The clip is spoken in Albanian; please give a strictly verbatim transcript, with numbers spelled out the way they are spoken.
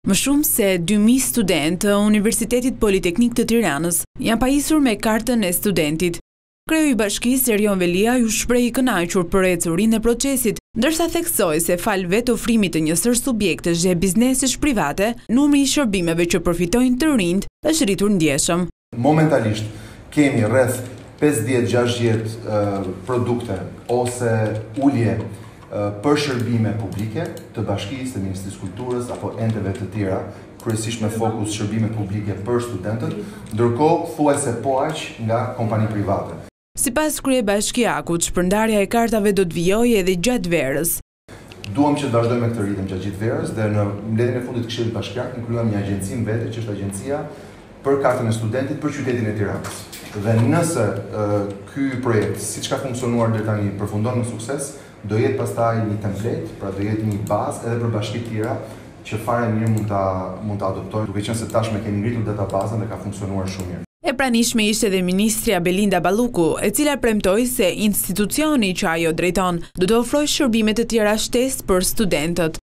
Më shumë se dy mijë studentë të Universitetit Politeknik të Tiranës janë pajisur me kartën e studentit. Kreu i bashkisë Erion Velia ju shpreh i kënaqur për ecurinë e procesit, ndërsa theksoi se fal vetë ofrimit të njësër subjektesh dhe biznesesh private, numri i shërbimeve që përfitojnë të rinjt është rritur ndjeshëm. Momentalisht kemi rreth pesëdhjetë gjashtëdhjetë uh, produkte ose ulje për shërbime publike të bashkisë, të Ministrisë Kulturës apo enteve të tjera, kryesisht me fokus shërbime publike për studentët, ndërkohë thuajse po aq nga kompani private. Sipas kryebashkiakut, shpërndarja e kartave do të vijojë edhe gjatë verës. Duam që të vazhdojmë me këtë ritëm gjatë gjithë verës dhe në mbledhjen e fundit të Këshillit Bashkiak ne kryejmë një agjenci vetë që është agjencia për kartën e studentit për qytetin e Tiranës. Dhe nëse uh, ky projekt, siç ka funksionuar deri tani, përfundon me sukses, do jetë pastaj një template, pra do jetë një bazë edhe për bashkitë tjera që fare mirë mund ta mund ta adoptojnë, duke qenë se tashmë kemi ngritur databazën dhe ka funksionuar shumë mirë. E pranishme ishte edhe ministrja Belinda Balluku, e cila premtoi se institucioni që ajo drejton do të ofrojë shërbime të tjera shtesë për studentët.